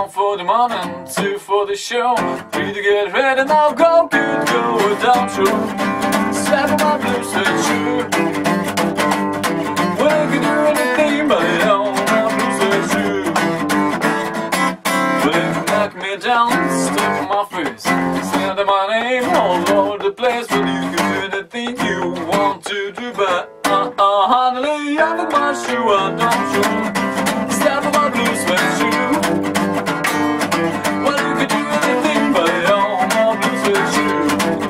1 for the morning, 2 for the show. 3 to get ready, now go, good, go down to 7 my blues suede shoe. Well, you can do anything but it on my blues suede shoe. Well, if you knock me down, step on my face, say my name all over the place. But you can do anything you want to do, but honey, I'm in my shoe, I don't you? Step on my blue suede shoe. Well, you can do anything but it on my blue suede shoe.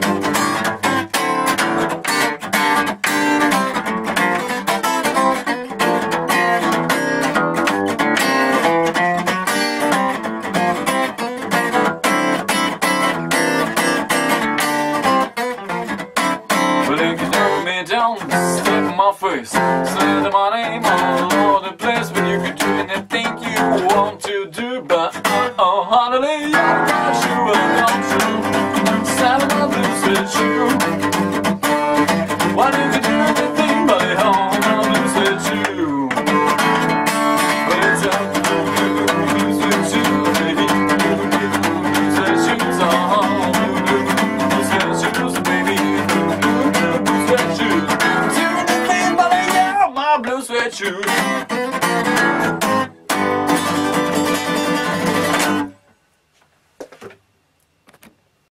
Well, you can knock me down, step on my face, say my name all over the place. But you can do anything you want to do, but honey, I'm not sure, don't you? Step on my blue suede shoe. Well, you can do anything but it on my blue suede shoe. But it's up to you, blue suede shoe, baby. Blue suede shoes on, blue suede shoes, baby. Blue suede shoes. Do anything but it on my blue suede shoes.